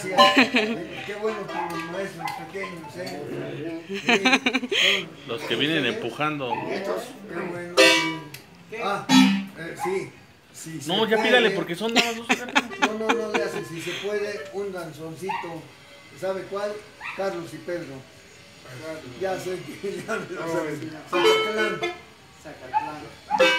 gracias. Qué bueno que los maestros pequeños, Sí, Los que vienen empujando. estos, qué bueno. Sí. Ah, sí. Si No, se ya puede, pídale porque son nada más dos. No le hace. Si se puede, un danzoncito. ¿Sabe cuál? Carlos y Pedro. Ya sé que ya lo saben. Zacatlán.